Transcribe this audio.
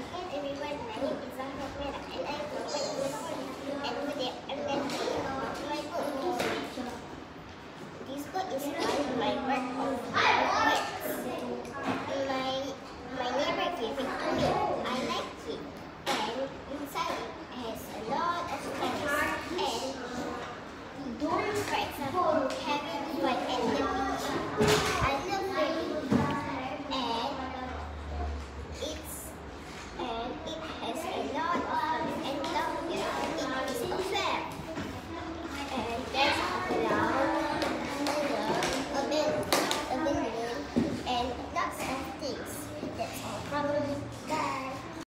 Hey everyone, my name is Zahra Mera and I